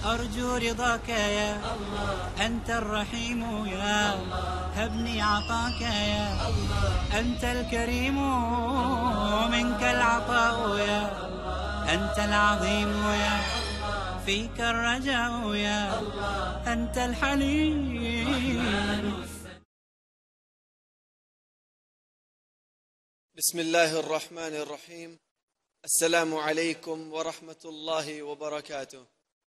أرجو رضاك يا الله، أنت الرحيم يا الله، هبني عطاك يا الله، أنت الكريم منك العطاء يا الله، أنت العظيم يا الله، فيك الرجاء يا الله، أنت الحليم. بسم الله الرحمن الرحيم. السلام عليكم ورحمة الله وبركاته.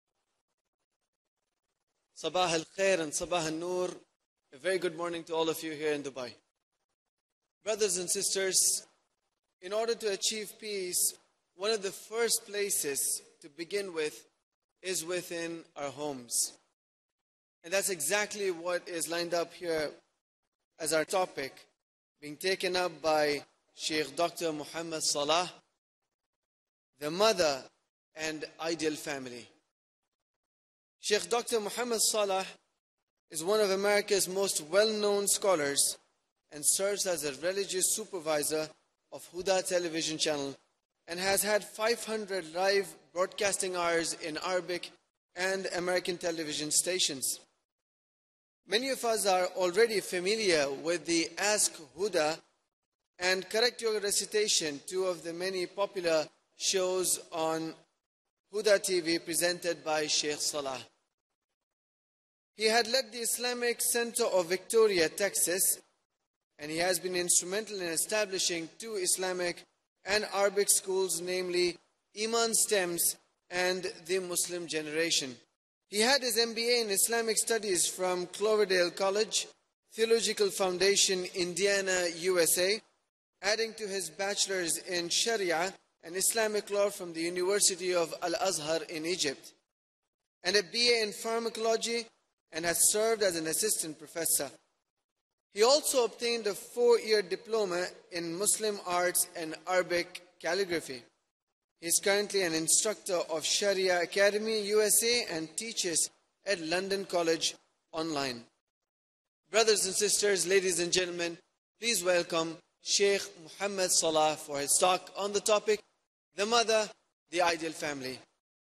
Sabah al-Khair and Sabah al-Noor. A very good morning to all of you here in Dubai. Brothers and sisters, in order to achieve peace, one of the first places to begin with is within our homes. And that's exactly what is lined up here as our topic, being taken up by Sheikh Dr. Muhammad Salaah, the mother and ideal family. Sheikh Dr. Muhammad Salaah is one of America's most well-known scholars and serves as a religious supervisor of Huda television channel and has had 500 live broadcasting hours in Arabic and American television stations. Many of us are already familiar with the Ask Huda and Correct Your Recitation, two of the many popular shows on Huda TV presented by Sheikh Salaah. He had led the Islamic Center of Victoria, Texas, and he has been instrumental in establishing two Islamic and Arabic schools, namely Iman STEMS and the Muslim Generation. He had his MBA in Islamic Studies from Cloverdale College, Theological Foundation, Indiana, USA, adding to his bachelor's in Sharia and Islamic law from the University of Al-Azhar in Egypt, and a BA in pharmacology, and has served as an assistant professor. He also obtained a 4-year diploma in Muslim arts and Arabic calligraphy. He is currently an instructor of Sharia Academy, USA, and teaches at London College online. Brothers and sisters, ladies and gentlemen, please welcome Sheikh Muhammad Salaah for his talk on the topic, the mother, the ideal family.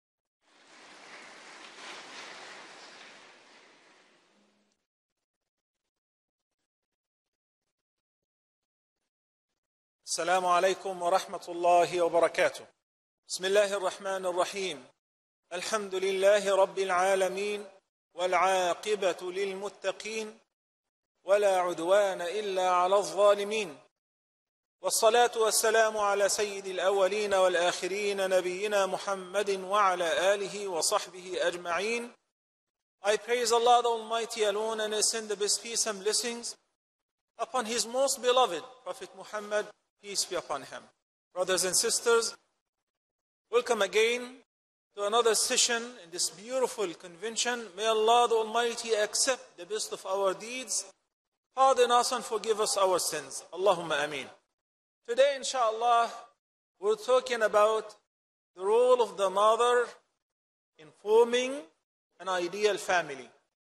السلام عليكم ورحمة الله وبركاته. بسم الله الرحمن الرحيم. الحمد لله رب العالمين والعاقبة للمتقين ولا عدوان إلا على الظالمين، والصلاة والسلام على سيد الأولين والآخرين نبينا محمد وعلى آله وصحبه أجمعين. I praise Allah the Almighty alone and I send the best peace and blessings upon His most beloved Prophet Mohammed, peace be upon him. Brothers and sisters, welcome again to another session in this beautiful convention. May Allah the Almighty accept the best of our deeds, pardon us and forgive us our sins. Allahumma ameen. Today, inshallah, we're talking about the role of the mother in forming an ideal family.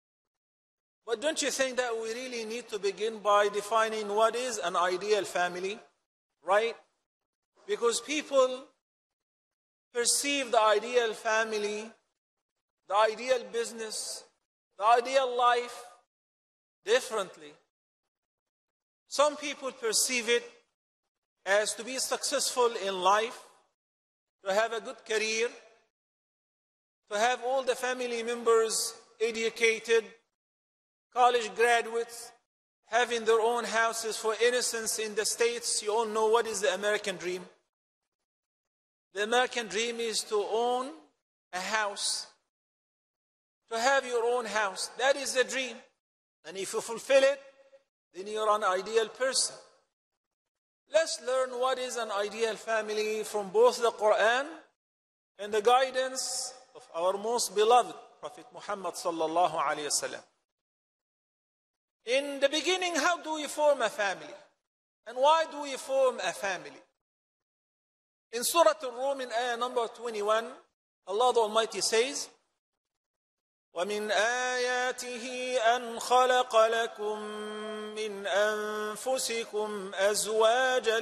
But don't you think that we really need to begin by defining what is an ideal family? Right? Because people perceive the ideal family, the ideal business, the ideal life differently. Some people perceive it as to be successful in life, to have a good career, to have all the family members educated, college graduates, having their own houses. For instance, in the States, you all know what is the American dream. The American dream is to own a house, to have your own house. That is the dream. And if you fulfill it, then you're an ideal person. Let's learn what is an ideal family from both the Quran and the guidance of our most beloved Prophet Muhammad sallallahu alayhi wa sallam. In the beginning, how do we form a family? And why do we form a family? In Surah Al-Rum, in ayah number 21, Allah the Almighty says, وَمِنْ آيَاتِهِ أَنْ خَلَقَ لَكُم مِّنْ أَنفُسِكُمْ أَزْوَاجًا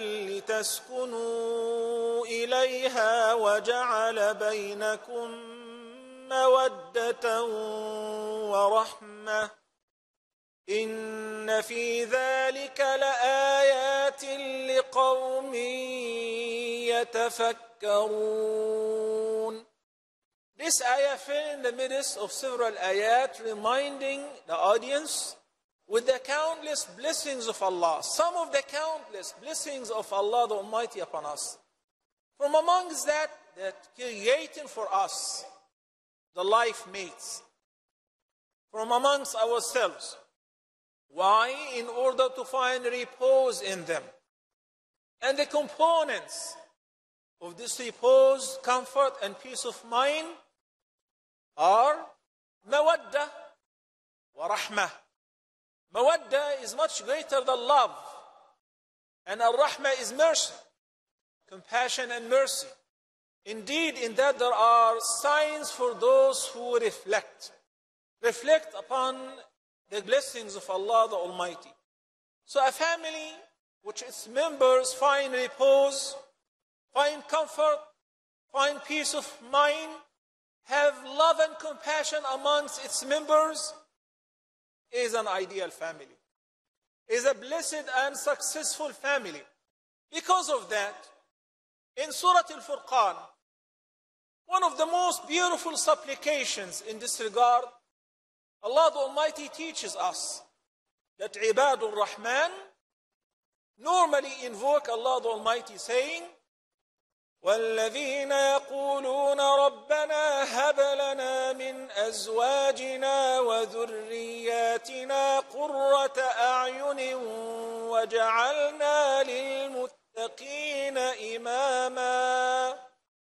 لِتَسْكُنُوا إِلَيْهَا وَجَعَلَ بَيْنَكُم مودة ورحمة إن في ذلك لآيات لقوم يتفكرون. This ayah fell in the midst of several ayat reminding the audience with the countless blessings of Allah. Some of the countless blessings of Allah the Almighty upon us. From amongst that creating for us the life mates from amongst ourselves. Why? In order to find repose in them. And the components of this repose, comfort, and peace of mind are mawadda wa rahmah. Mawadda is much greater than love. And al-rahmah is mercy, compassion and mercy. Indeed, in that there are signs for those who reflect upon the blessings of Allah the Almighty. So a family which its members find repose, find comfort, find peace of mind, have love and compassion amongst its members, is an ideal family, is a blessed and successful family. Because of that, in Surah Al-Furqan, one of the most beautiful supplications in this regard, Allah the Almighty teaches us that Ibadur Rahman normally invoke Allah the Almighty saying, وَالَّذِينَ يَقُولُونَ رَبَّنَا هَبْ لَنَا مِنْ أَزْوَاجِنَا وَذُرِّيَّاتِنَا قُرَّةَ أَعْيُنٍ وَجَعَلْنَا لِلْمُتَّقِينَ إِمَامًا.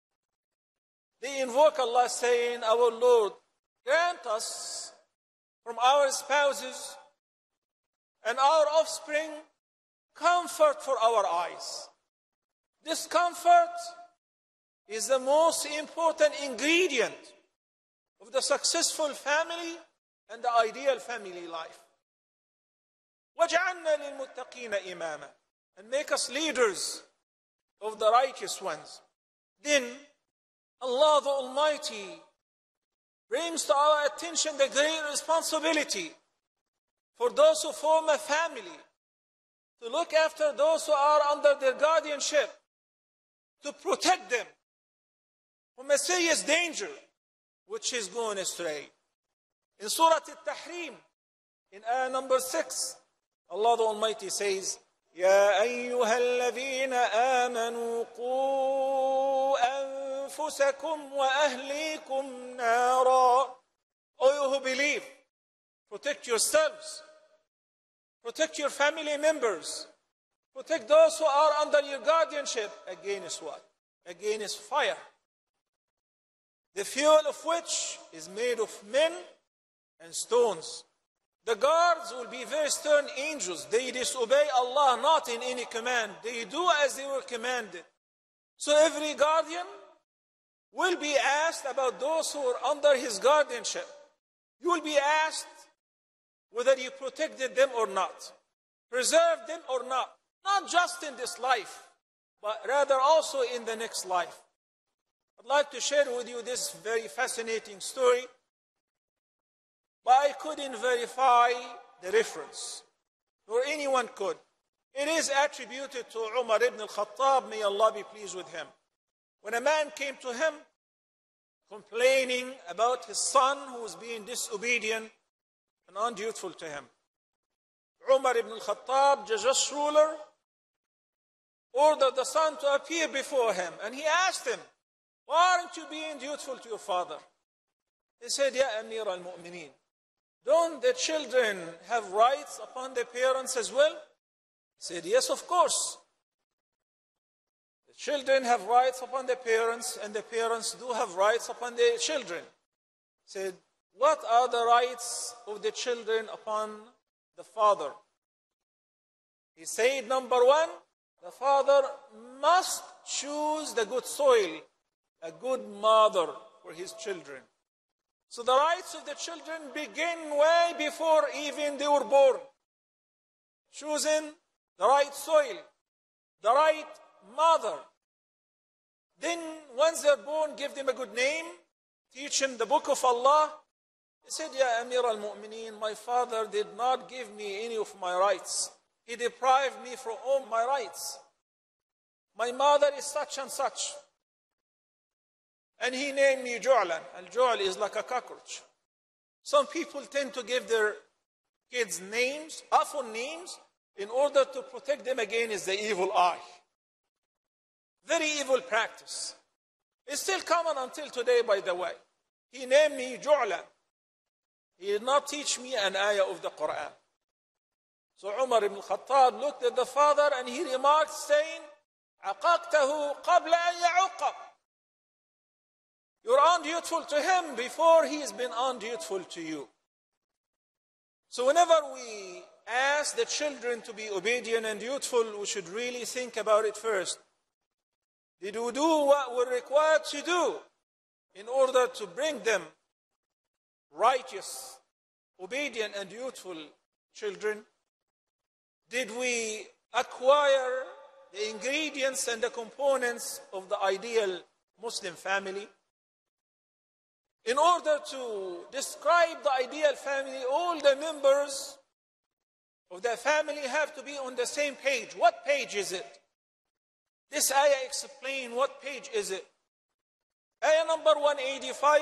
They invoke Allah saying, our Lord, grant us from our spouses and our offspring comfort for our eyes. This comfort is the most important ingredient of the successful family and the ideal family life. وَجَعَلْنَا لِلْمُتَّقِينَ إِمَامًا. And make us leaders of the righteous ones. Then Allah the Almighty brings to our attention the great responsibility for those who form a family to look after those who are under their guardianship, to protect them from a serious danger which is going astray. In Surah Al-Tahrim, in ayah number 6, Allah the Almighty says, يَا أَيُّهَا الَّذِينَ آمَنُوا قُوا أَنفُسَكُمْ وَأَهْلِيكُمْ نَارًا. O you who believe, protect yourselves, protect your family members, protect those who are under your guardianship against what? Against fire. The fuel of which is made of men and stones. The guards will be very stern angels. They disobey Allah not in any command. They do as they were commanded. So every guardian will be asked about those who are under his guardianship. You will be asked whether you protected them or not, preserved them or not. Not just in this life, but rather also in the next life. I'd like to share with you this very fascinating story, but I couldn't verify the reference, nor anyone could. It is attributed to Umar ibn al-Khattab, may Allah be pleased with him. When a man came to him complaining about his son who was being disobedient and undutiful to him, Umar ibn al-Khattab, the just ruler, ordered the son to appear before him, and he asked him, why aren't you being dutiful to your father? He said, Ya Amir al-Mu'mineen, don't the children have rights upon their parents as well? He said, yes, of course. The children have rights upon their parents, and the parents do have rights upon their children. He said, what are the rights of the children upon the father? He said, number one, the father must choose the good soil, a good mother for his children. So the rights of the children begin way before even they were born. Choosing the right soil, the right mother. Then once they're born, give them a good name, teaching the book of Allah. He said, Ya Amir al-Mu'mineen, my father did not give me any of my rights. He deprived me from all my rights. My mother is such and such. And he named me Ju'lan. Al-Ju'l is like a cockroach. Some people tend to give their kids names, awful names, in order to protect them against the evil eye. Very evil practice. It's still common until today, by the way. He named me Ju'lan. He did not teach me an ayah of the Quran. So Umar ibn Khattab looked at the father and he remarked saying, عَقَقْتَهُ قَبْلَ أَنْ يَعُقَّ. You're undutiful to him before he has been undutiful to you. So whenever we ask the children to be obedient and dutiful, we should really think about it first. Did we do what we're required to do in order to bring them righteous, obedient and dutiful children? Did we acquire the ingredients and the components of the ideal Muslim family? In order to describe the ideal family, all the members of the family have to be on the same page. What page is it? This ayah explains what page is it. Ayah number 185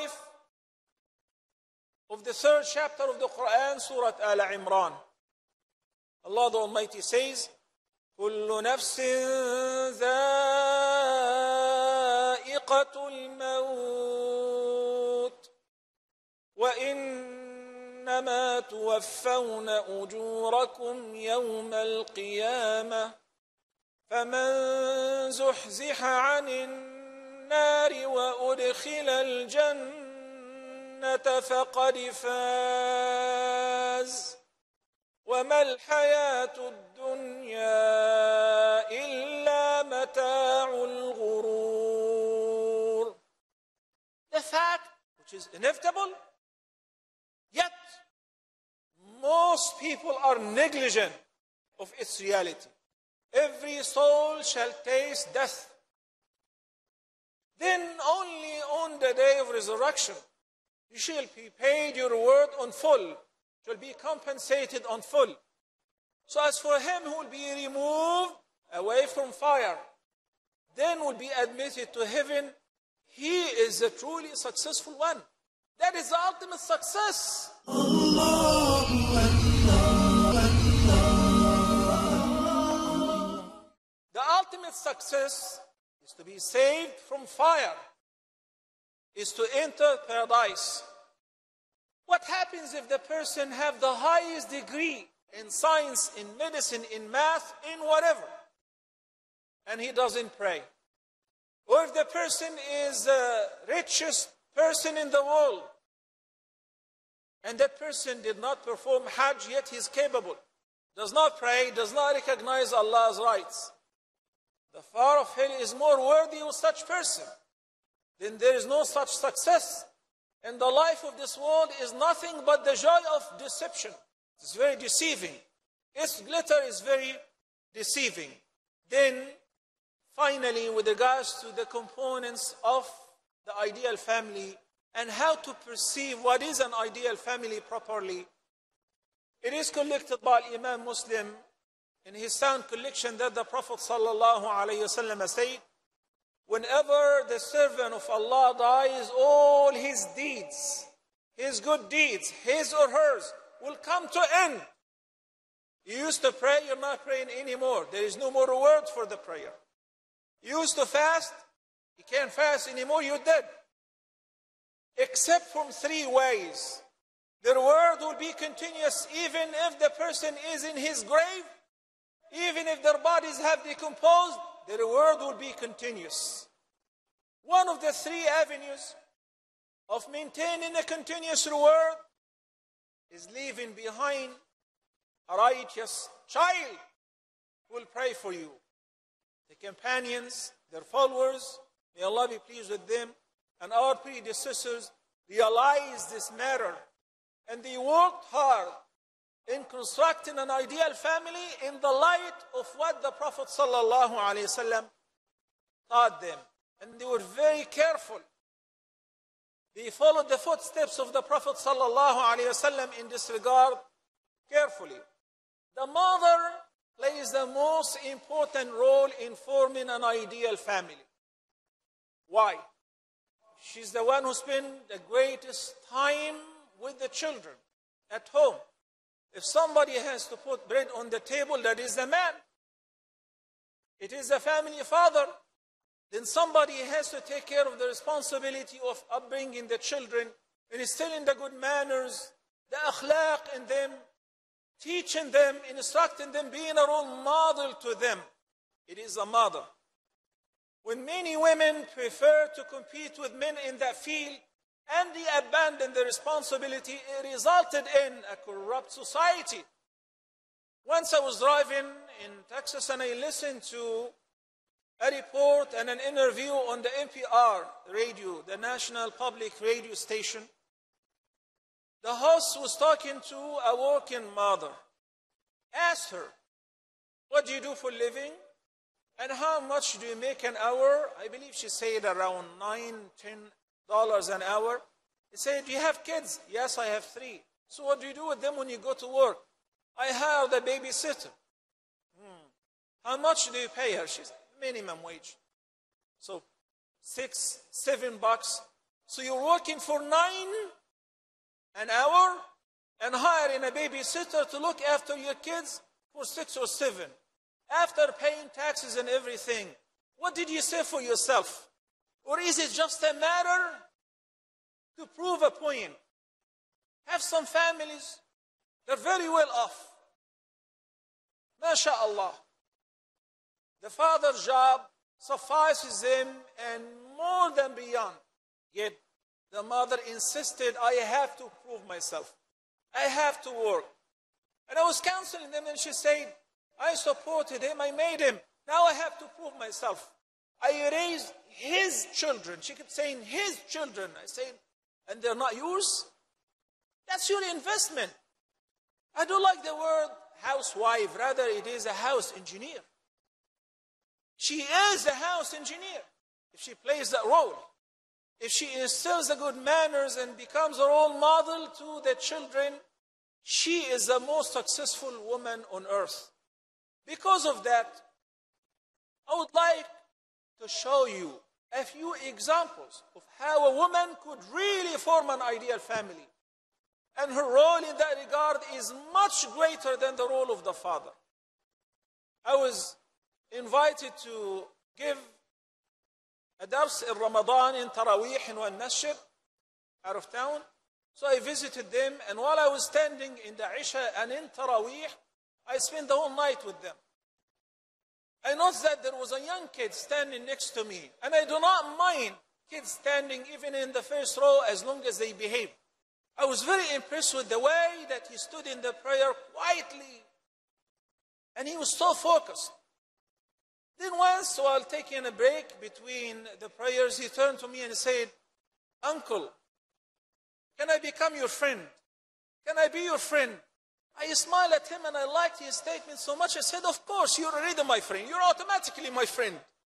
of the 3rd chapter of the Quran, Surah Al-Imran. Allah the Almighty says, كُلُّ نَفْسٍ ذَائِقَةُ الْمَوْتِ وَإِنَّمَا تُوَفَّوْنَ أُجُورَكُمْ يَوْمَ الْقِيَامَةِ فَمَنْ زُحْزِحَ عَنِ النَّارِ وَأُدْخِلَ الْجَنَّةَ فَقَدْ فَازَ وَمَا الْحَيَاةُ الدُّنْيَا إِلَّا مَتَاعُ الْغُرُورِ. The fact, which is inevitable, yet most people are negligent of its reality. Every soul shall taste death. Then only on the day of resurrection you shall be paid your reward on full, shall be compensated on full. So as for him who will be removed away from fire, then will be admitted to heaven, he is a truly successful one. That is the ultimate success. The ultimate success is to be saved from fire, is to enter paradise. What happens if the person have the highest degree in science, in medicine, in math, in whatever, and he doesn't pray? Or if the person is the richest person in the world, and that person did not perform Hajj, yet he is capable, does not pray, does not recognize Allah's rights, the fire of hell is more worthy of such person. Then there is no such success. And the life of this world is nothing but the joy of deception. It's very deceiving. Its glitter is very deceiving. Then, finally, with regards to the components of the ideal family and how to perceive what is an ideal family properly, it is collected by Imam Muslim in his sound collection that the Prophet ﷺ said, whenever the servant of Allah dies, all his deeds, his good deeds, his or hers, will come to end. You used to pray, you're not praying anymore. There is no more reward for the prayer. You used to fast, you can't fast anymore, you're dead. Except from 3 ways. The reward will be continuous even if the person is in his grave, even if their bodies have decomposed, the reward will be continuous. One of the 3 avenues of maintaining a continuous reward is leaving behind a righteous child who will pray for you. The companions, their followers, may Allah be pleased with them, and our predecessors realized this matter, and they worked hard in constructing an ideal family in the light of what the Prophet ﷺ taught them. And they were very careful. They followed the footsteps of the Prophet ﷺ in this regard carefully. The mother plays the most important role in forming an ideal family. Why? She's the one who spends the greatest time with the children at home. If somebody has to put bread on the table, that is the man. It is the family father. Then somebody has to take care of the responsibility of upbringing the children, instilling the good manners, the akhlaq in them, teaching them, instructing them, being a role model to them. It is a mother. When many women prefer to compete with men in that field and they abandon the responsibility, it resulted in a corrupt society. Once I was driving in Texas and I listened to a report and an interview on the NPR radio, the National Public Radio Station. The host was talking to a working mother. Asked her, what do you do for a living? And how much do you make an hour? I believe she said around $9, $10 an hour. He said, do you have kids? Yes, I have 3. So what do you do with them when you go to work? I hire the babysitter. How much do you pay her? She said, minimum wage. So $6, $7. So you're working for $9 an hour and hiring a babysitter to look after your kids for $6 or $7. After paying taxes and everything, what did you say for yourself? Or is it just a matter to prove a point? Have some families, they're very well off. MashaAllah. The father's job suffices them and more than beyond. Yet the mother insisted, I have to prove myself. I have to work. And I was counseling them and she said, I supported him, I made him. Now I have to prove myself. I raised his children. She kept saying his children. I said, and they're not yours? That's your investment. I don't like the word housewife. Rather, it is a house engineer. She is a house engineer. If she plays that role, if she instills the good manners and becomes a role model to the children, she is the most successful woman on earth. Because of that, I would like to show you a few examples of how a woman could really form an ideal family. And her role in that regard is much greater than the role of the father. I was invited to give a dars in Ramadan in Taraweeh in one masjid out of town. So I visited them, and while I was standing in the Isha and in Taraweeh, I spent the whole night with them. I noticed that there was a young kid standing next to me, and I do not mind kids standing even in the first row as long as they behave. I was very impressed with the way that he stood in the prayer quietly, and he was so focused. Then once, while taking a break between the prayers, he turned to me and said, Uncle, can I become your friend? Can I be your friend? I smiled at him and I liked his statement so much. I said, of course, you're already my friend. You're automatically my friend.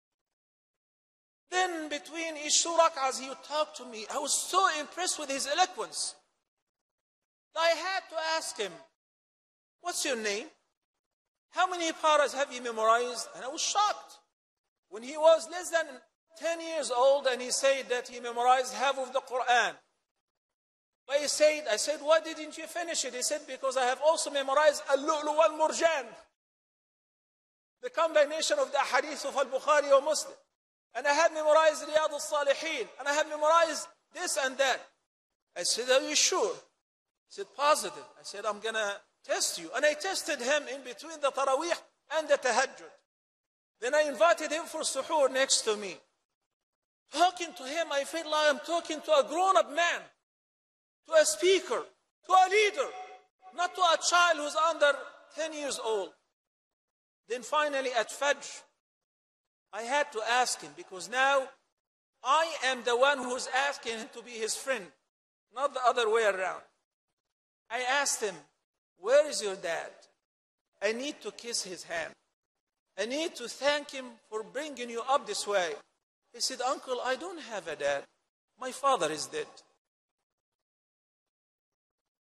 Then between each rak'ahs, he would talk to me. I was so impressed with his eloquence. I had to ask him, what's your name? How many paras have you memorized? And I was shocked. When he was less than 10 years old and he said that he memorized half of the Quran. But I said, why didn't you finish it? He said, because I have also memorized Al-Lu'lu wal-Murjan, the combination of the hadith of Al-Bukhari or Muslim. And I have memorized Riyadh al-Salihin. And I have memorized this and that. I said, are you sure? He said, positive. I said, I'm going to test you. And I tested him in between the Taraweeh and the Tahajjud. Then I invited him for suhoor next to me. Talking to him, I felt like I'm talking to a grown-up man, to a speaker, to a leader, not to a child who's under 10 years old. Then finally at Fajr, I had to ask him, because now I am the one who's asking him to be his friend, not the other way around. I asked him, where is your dad? I need to kiss his hand. I need to thank him for bringing you up this way. He said, Uncle, I don't have a dad. My father is dead.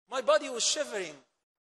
My body was shivering.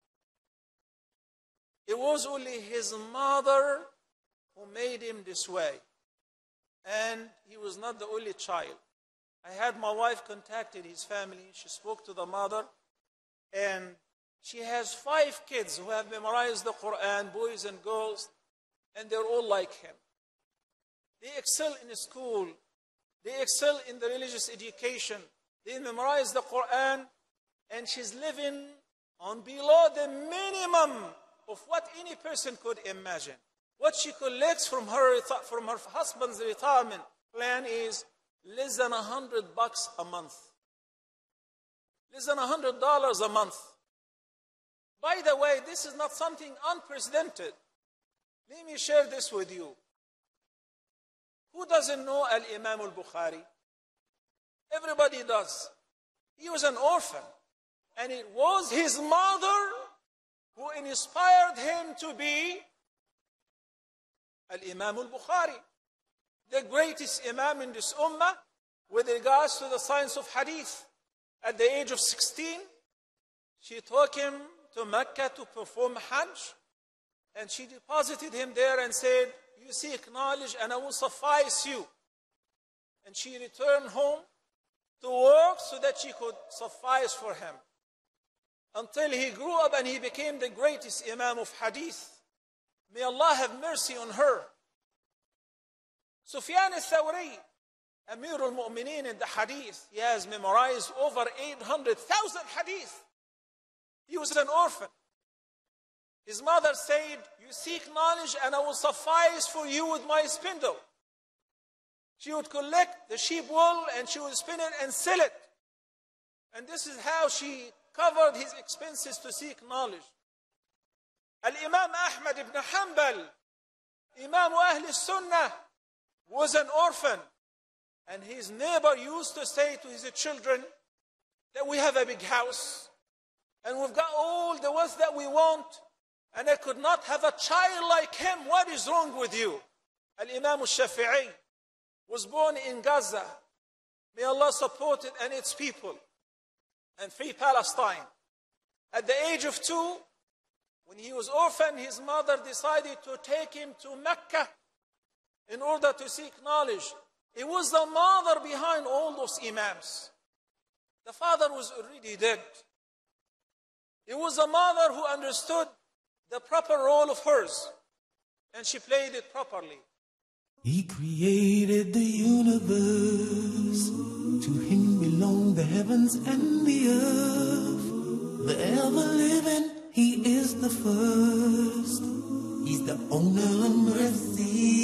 It was only his mother who made him this way. And he was not the only child. I had my wife contacted his family. She spoke to the mother. And she has 5 kids who have memorized the Quran, boys and girls. And they're all like him. They excel in school. They excel in the religious education. They memorize the Quran. And she's living on below the minimum of what any person could imagine. What she collects from her husband's retirement plan is less than $100 a month. Less than $100 a month. By the way, this is not something unprecedented. Let me share this with you. Who doesn't know Al-Imam al-Bukhari? Everybody does. He was an orphan. And it was his mother who inspired him to be Al-Imam al-Bukhari, the greatest imam in this ummah with regards to the science of hadith. At the age of 16, she took him to Mecca to perform Hajj, and she deposited him there and said, you seek knowledge and I will suffice you. And she returned home to work so that she could suffice for him. Until he grew up and he became the greatest imam of hadith. May Allah have mercy on her. Sufyan al-Thawri, Amir al-Mu'mineen in the hadith, he has memorized over 800,000 hadith. He was an orphan. His mother said, you seek knowledge and I will suffice for you with my spindle. She would collect the sheep wool and she would spin it and sell it. And this is how she covered his expenses to seek knowledge. Al-Imam Ahmad ibn Hanbal, Imam Ahl Sunnah, was an orphan. And his neighbor used to say to his children that we have a big house and we've got all the wealth that we want and I could not have a child like him. What is wrong with you? Al-Imam al-Shafi'i was born in Gaza. May Allah support it and its people and free Palestine. At the age of 2, when he was orphan, his mother decided to take him to Mecca in order to seek knowledge. It was the mother behind all those imams. The father was already dead. It was the mother who understood the proper role of hers, and she played it properly. He created the universe. To him belong the heavens and the earth. The ever-living, he is the first. He's the owner of mercy.